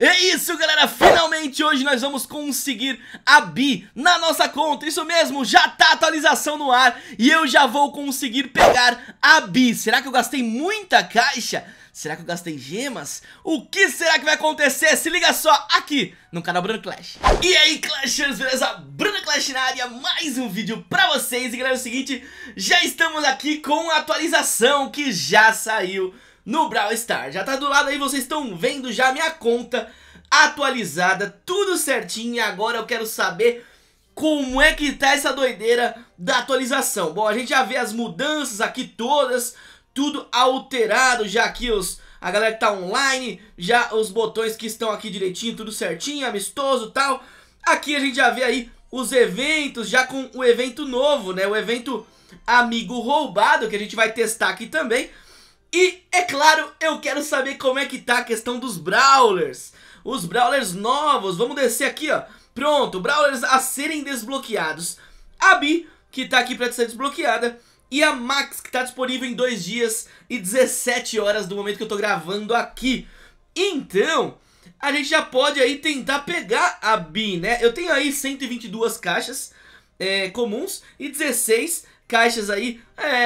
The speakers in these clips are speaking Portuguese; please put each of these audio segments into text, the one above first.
É isso, galera, finalmente hoje nós vamos conseguir a Bi na nossa conta. Isso mesmo, já tá a atualização no ar e eu já vou conseguir pegar a Bi. Será que eu gastei muita caixa? Será que eu gastei gemas? O que será que vai acontecer? Se liga só aqui no canal Bruno Clash. E aí, Clashers, beleza? Bruno Clash na área, mais um vídeo pra vocês. E galera, é o seguinte, já estamos aqui com a atualização que já saiu no Brawl Stars. Já tá do lado aí, vocês estão vendo já a minha conta atualizada, tudo certinho. E agora eu quero saber como é que tá essa doideira da atualização. Bom, a gente já vê as mudanças aqui todas, tudo alterado já aqui, a galera que tá online, já os botões que estão aqui direitinho, tudo certinho, amistoso e tal. Aqui a gente já vê aí os eventos, já com o evento novo, né, o evento Amigo Roubado, que a gente vai testar aqui também. E, é claro, eu quero saber como é que tá a questão dos Brawlers. Os Brawlers novos, vamos descer aqui, ó. Pronto, Brawlers a serem desbloqueados. A Bi, que tá aqui pra ser desbloqueada. E a Max, que tá disponível em 2 dias e 17 horas do momento que eu tô gravando aqui. Então, a gente já pode aí tentar pegar a Bi, né? Eu tenho aí 122 caixas comuns e 16 caixas aí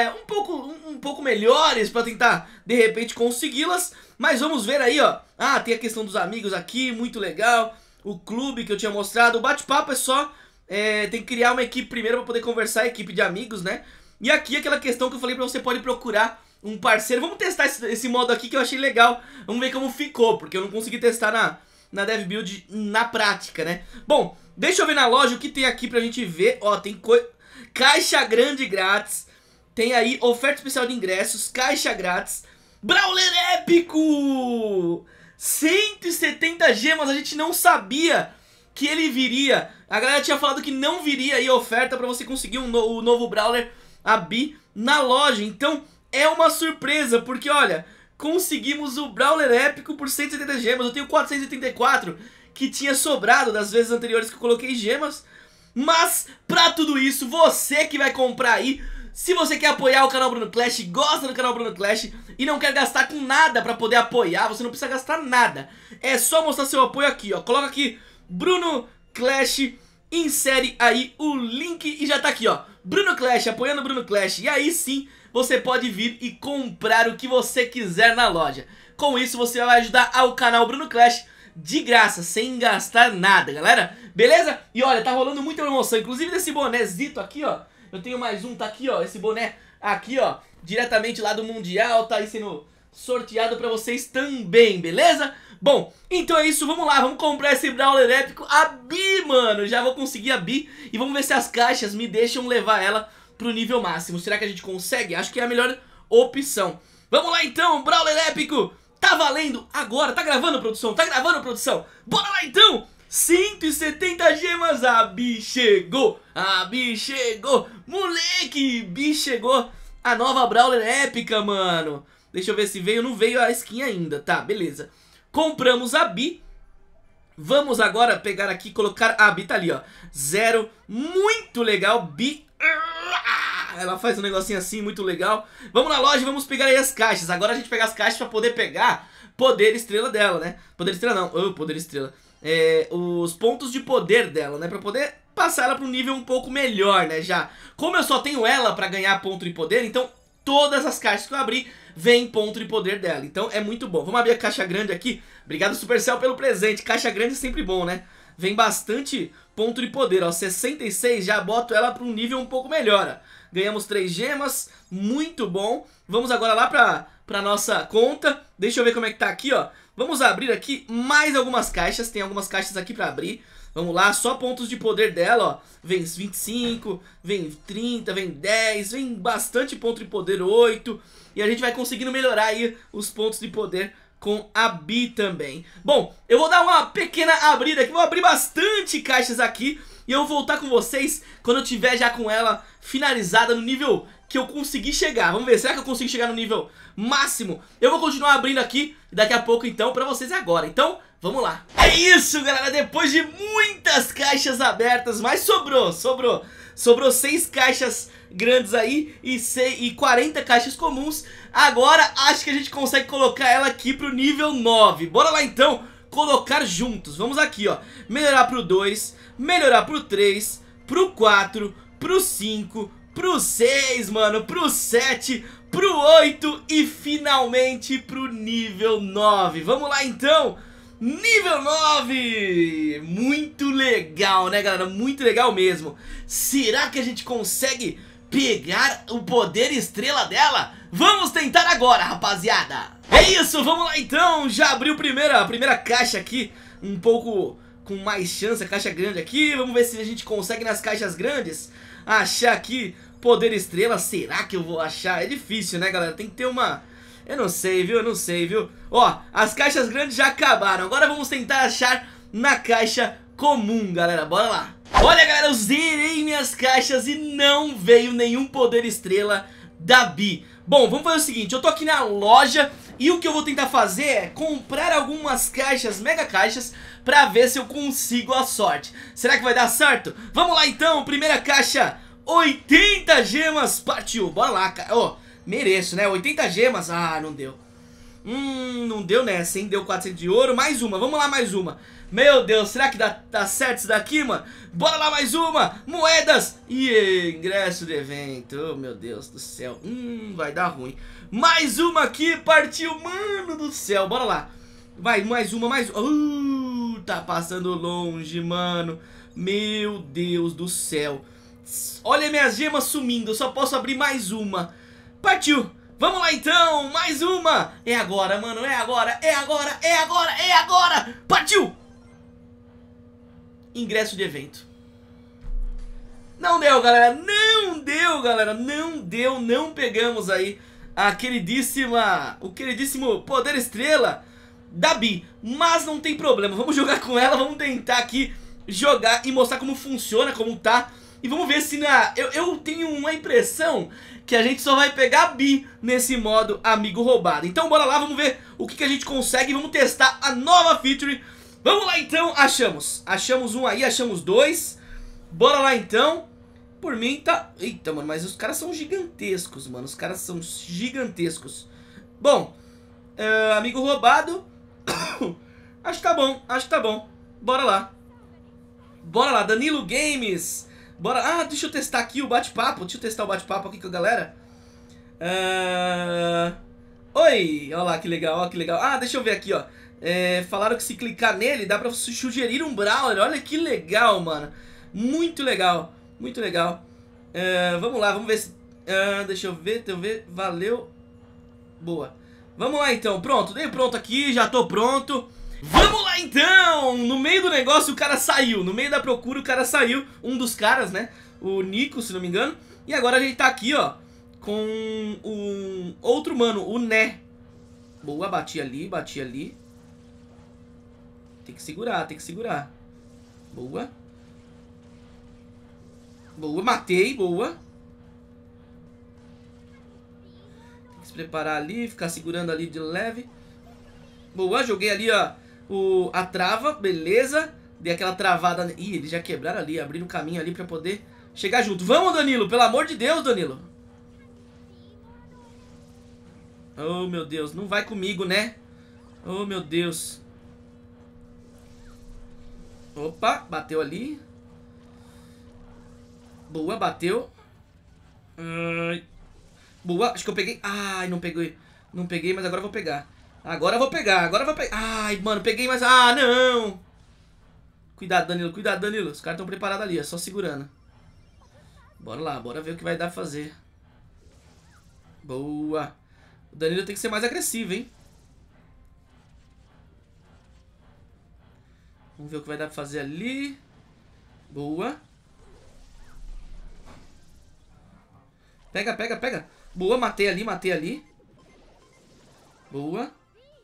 um pouco melhores pra tentar de repente consegui-las. Mas vamos ver aí, ó. Ah, tem a questão dos amigos aqui, muito legal. O clube que eu tinha mostrado. O bate-papo é só tem que criar uma equipe primeiro pra poder conversar, equipe de amigos, né? E aqui aquela questão que eu falei pra você, pode procurar um parceiro. Vamos testar esse modo aqui que eu achei legal. Vamos ver como ficou, porque eu não consegui testar na Dev Build na prática, né? Bom, deixa eu ver na loja o que tem aqui pra gente ver. Ó, tem caixa grande grátis. Tem aí oferta especial de ingressos, caixa grátis. Brawler épico! 170 gemas, a gente não sabia que ele viria. A galera tinha falado que não viria aí oferta pra você conseguir o novo Brawler, a Bi, na loja. Então é uma surpresa, porque olha, conseguimos o Brawler épico por 170 gemas. Eu tenho 484 que tinha sobrado das vezes anteriores que eu coloquei gemas. Mas, pra tudo isso, você que vai comprar aí, se você quer apoiar o canal Bruno Clash, gosta do canal Bruno Clash e não quer gastar com nada pra poder apoiar, você não precisa gastar nada. É só mostrar seu apoio aqui, ó. Coloca aqui, Bruno Clash, insere aí o link e já tá aqui, ó. Bruno Clash, apoiando o Bruno Clash. E aí sim, você pode vir e comprar o que você quiser na loja. Com isso, você vai ajudar ao canal Bruno Clash de graça, sem gastar nada, galera. Beleza? E olha, tá rolando muita promoção, inclusive desse bonézito aqui, ó. Eu tenho mais um, tá aqui, ó, esse boné aqui, ó, diretamente lá do Mundial, tá aí sendo sorteado pra vocês também, beleza? Bom, então é isso, vamos lá, vamos comprar esse Brawler épico, a Bi, mano. Já vou conseguir a Bi e vamos ver se as caixas me deixam levar ela pro nível máximo. Será que a gente consegue? Acho que é a melhor opção. Vamos lá então, Brawler épico. Tá valendo agora, tá gravando, produção? Tá gravando, produção? Bora lá então! 170 gemas, a Bi chegou! A Bi chegou! Moleque, Bi chegou! A nova Brawler épica, mano! Deixa eu ver se veio, não veio a skin ainda, tá, beleza. Compramos a Bi. Vamos agora pegar aqui, colocar a Bi, tá ali, ó. 0, muito legal, Bi. Ela faz um negocinho assim, muito legal. Vamos na loja e vamos pegar aí as caixas. Agora a gente pega as caixas pra poder pegar poder estrela dela, né? Poder estrela não, poder estrela. Os pontos de poder dela, né? Pra poder passar ela pra um nível um pouco melhor, né? Já, como eu só tenho ela pra ganhar ponto de poder, então todas as caixas que eu abri vem ponto de poder dela. Então é muito bom. Vamos abrir a caixa grande aqui. Obrigado, Supercell, pelo presente. Caixa grande é sempre bom, né? Vem bastante ponto de poder, ó. 66, já boto ela pra um nível um pouco melhor, ó. Ganhamos 3 gemas, muito bom. Vamos agora lá pra nossa conta. Deixa eu ver como é que tá aqui, ó. Vamos abrir aqui mais algumas caixas. Tem algumas caixas aqui pra abrir. Vamos lá, só pontos de poder dela, ó. Vem 25, vem 30, vem 10, vem bastante ponto de poder, 8. E a gente vai conseguindo melhorar aí os pontos de poder com a Bi também. Bom, eu vou dar uma pequena abrida aqui. Vou abrir bastante caixas aqui e eu vou voltar com vocês quando eu tiver já com ela finalizada no nível que eu consegui chegar. Vamos ver, será que eu consigo chegar no nível máximo? Eu vou continuar abrindo aqui daqui a pouco então pra vocês agora. Então, vamos lá. É isso, galera, depois de muitas caixas abertas, mas sobrou 6 caixas grandes aí e 40 caixas comuns. Agora acho que a gente consegue colocar ela aqui pro nível 9. Bora lá então colocar juntos. Vamos aqui, ó. Melhorar pro 2, melhorar pro 3, pro 4, pro 5, pro 6, mano, pro 7, pro 8 e finalmente pro nível 9. Vamos lá então. Nível 9! Muito legal, né, galera? Muito legal mesmo. Será que a gente consegue pegar o poder estrela dela? Vamos tentar agora, rapaziada. É isso, vamos lá então. Já abriu a primeira caixa aqui. Um pouco com mais chance, a caixa grande aqui. Vamos ver se a gente consegue nas caixas grandes achar aqui poder estrela. Será que eu vou achar? É difícil, né, galera? Tem que ter uma... Eu não sei, viu? Ó, as caixas grandes já acabaram. Agora vamos tentar achar na caixa comum, galera. Bora lá. Olha, galera, eu zerei minhas caixas e não veio nenhum poder estrela da Bee. Bom, vamos fazer o seguinte. Eu tô aqui na loja e o que eu vou tentar fazer é comprar algumas caixas, mega caixas, pra ver se eu consigo a sorte. Será que vai dar certo? Vamos lá, então. Primeira caixa, 80 gemas, partiu. Bora lá, cara. Ó, mereço, né? 80 gemas. Ah, não deu. Não deu nessa, hein? Deu 400 de ouro. Mais uma, vamos lá, mais uma. Meu Deus, será que dá certo isso daqui, mano? Bora lá, mais uma. Moedas e ingresso de evento. Oh, meu Deus do céu. Vai dar ruim. Mais uma aqui, partiu, mano do céu. Bora lá. Vai, mais uma. Tá passando longe, mano. Meu Deus do céu. Olha minhas gemas sumindo. Eu só posso abrir mais uma. Partiu. Vamos lá então, mais uma. É agora, mano, é agora. Partiu. Ingresso de evento. Não deu, galera. Não pegamos aí o queridíssimo poder estrela da Bee. Mas não tem problema, vamos jogar com ela. Vamos tentar aqui jogar e mostrar como funciona, como tá. E vamos ver se eu tenho uma impressão que a gente só vai pegar a Bee nesse modo amigo roubado. Então bora lá, vamos ver o que a gente consegue. Vamos testar a nova feature. Vamos lá então, achamos um aí, achamos dois. Bora lá então. Por mim tá... Eita, mano, mas os caras são gigantescos, mano. Os caras são gigantescos. Bom, amigo roubado. Acho que tá bom. Bora lá, Danilo Games. Bora, deixa eu testar aqui o bate-papo. Deixa eu testar o bate-papo aqui com a galera. Oi, olha lá que legal, ó, que legal. Deixa eu ver aqui, ó. Falaram que se clicar nele dá pra sugerir um brawler. Olha que legal, mano. Muito legal, muito legal. Vamos lá, vamos ver se... deixa eu ver, valeu. Boa. Vamos lá então, pronto, dei pronto aqui, já tô pronto. Vamos lá então! No meio do negócio o cara saiu. No meio da procura o cara saiu. Um dos caras, né? O Nico, se não me engano. E agora a gente tá aqui, ó, com um outro mano, o Né. Boa, bati ali. Tem que segurar. Boa. Boa, matei, boa. Tem que se preparar ali, ficar segurando ali de leve. Boa, joguei ali, ó, a trava, beleza. Dei aquela travada. Ih, eles já quebraram ali, abriram o caminho ali pra poder chegar junto. Vamos, Danilo, pelo amor de Deus, Danilo. Oh, meu Deus, não vai comigo, né? Oh, meu Deus. Opa, bateu ali. Boa, bateu. Boa, acho que eu peguei. Ai, não peguei. Não peguei, mas agora eu vou pegar. Agora eu vou pegar. Ai, mano, peguei, mas... não. Cuidado, Danilo. Os caras estão preparados ali, ó, só segurando. Bora lá, bora ver o que vai dar pra fazer. Boa. O Danilo tem que ser mais agressivo, hein? Vamos ver o que vai dar pra fazer ali. Boa. Pega. Boa, matei ali. Boa.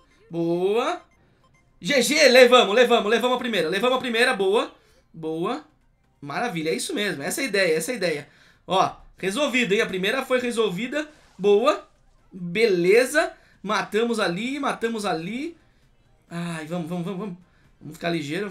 GG, levamos a primeira, boa. Maravilha, é isso mesmo, essa é a ideia. Ó, resolvido, hein, a primeira foi resolvida. Boa, beleza. Matamos ali. Ai, vamos. Vamos ficar ligeiro,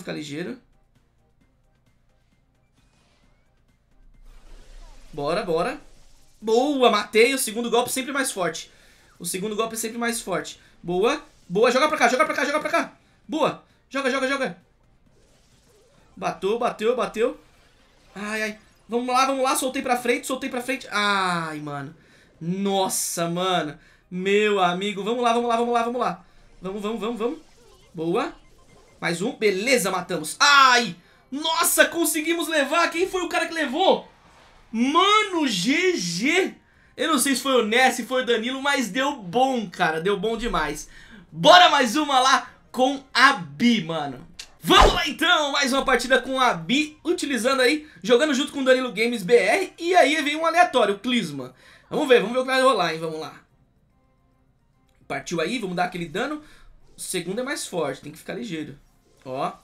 Bora. Boa, matei, o segundo golpe sempre mais forte. Boa, joga pra cá. Boa, Joga, joga, joga. Bateu, bateu, bateu. Ai, ai. Vamos lá. Soltei pra frente, soltei pra frente. Ai, mano. Nossa, mano. Meu amigo. Vamos lá, vamos lá, vamos lá, vamos lá. Vamos. Boa. Mais um. Beleza, matamos. Ai. Nossa, conseguimos levar. Quem foi o cara que levou? Mano, GG. Eu não sei se foi o Ness, se foi o Danilo, mas deu bom, cara. Deu bom demais. Bora mais uma lá com a Bi, mano. Vamos lá então, mais uma partida com a Bi, utilizando aí, jogando junto com o Danilo Games BR. E aí vem um aleatório, o Clisma. Vamos ver o que vai rolar, hein, vamos lá. Partiu aí, vamos dar aquele dano. O segundo é mais forte, tem que ficar ligeiro. Ó.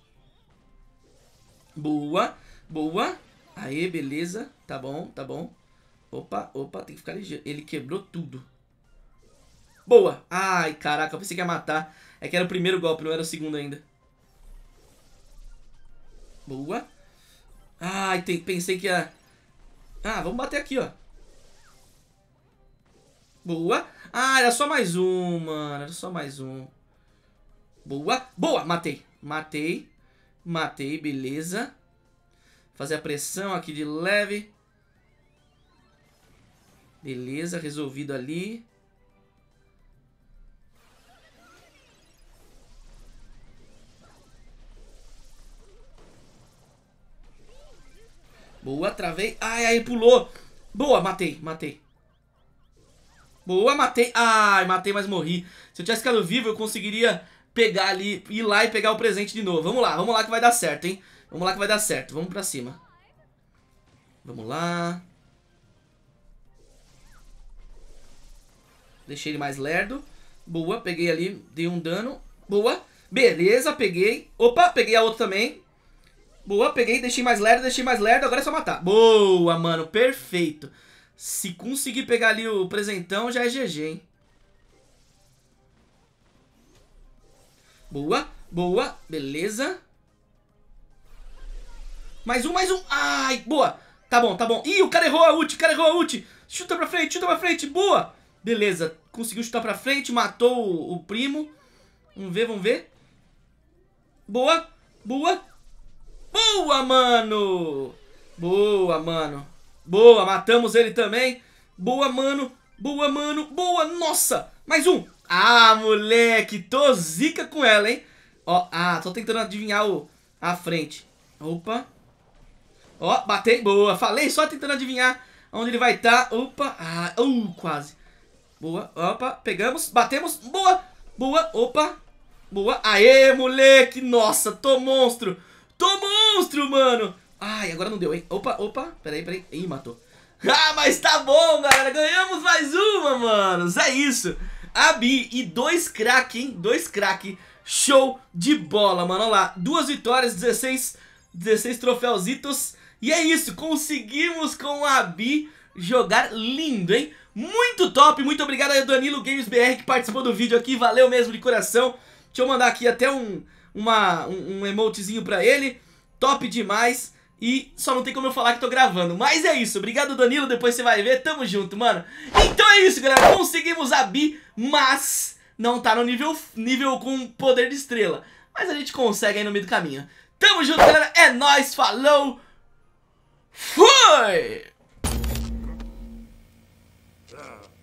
Boa, boa. Aê, beleza, tá bom, tá bom. Opa, tem que ficar ligeiro. Ele quebrou tudo. Boa. Ai, caraca, eu pensei que ia matar. É que era o primeiro golpe, não era o segundo ainda. Boa. Ai, pensei que ia... Ah, vamos bater aqui, ó. Boa. Ah, era só mais um, mano. Era só mais um. Boa. Boa, matei. Matei, beleza. Fazer a pressão aqui de leve. Beleza, resolvido ali. Boa, travei. Ai, pulou. Boa, matei. Boa, matei. Ai, matei, mas morri. Se eu tivesse ficado vivo, eu conseguiria pegar ali, ir lá e pegar o presente de novo. Vamos lá que vai dar certo, hein. Vamos lá que vai dar certo. Vamos pra cima. Vamos lá. Deixei ele mais lerdo. Boa, peguei ali, dei um dano. Boa, beleza, peguei. Opa, peguei a outra também. Boa, peguei, deixei mais lerdo, agora é só matar. Boa, mano, perfeito. Se conseguir pegar ali o presentão, já é GG, hein. Boa, beleza. Mais um. Ai, boa. Tá bom. Ih, o cara errou a ult, Chuta pra frente, boa. Beleza, conseguiu chutar pra frente, matou o primo. Vamos ver. Boa. Boa, mano. Boa, matamos ele também. Boa, mano. Boa, nossa. Mais um. Ah, moleque, tô zica com ela, hein. Ó, tô tentando adivinhar a frente. Opa. Ó, batei, boa. Falei, só tentando adivinhar onde ele vai estar. Opa, quase. Boa, opa, pegamos, batemos, boa, opa, boa, aê, moleque, nossa, tô monstro, mano. Ai, agora não deu, hein, opa, peraí, ih, matou. Ah, mas tá bom, galera, ganhamos mais uma, manos, é isso. A Bi e 2 crack, hein, 2 crack, show de bola, mano, olha lá, 2 vitórias, 16 troféuzitos. E é isso, conseguimos com a Bi jogar lindo, hein? Muito top, muito obrigado aí ao Danilo Games BR que participou do vídeo aqui, valeu mesmo de coração. Deixa eu mandar aqui até um emotezinho pra ele, top demais. E só não tem como eu falar que tô gravando, mas é isso, obrigado Danilo, depois você vai ver, tamo junto, mano. Então é isso, galera, conseguimos a Bi, mas não tá no nível com poder de estrela. Mas a gente consegue aí no meio do caminho. Tamo junto, galera, é nóis, falou, fui!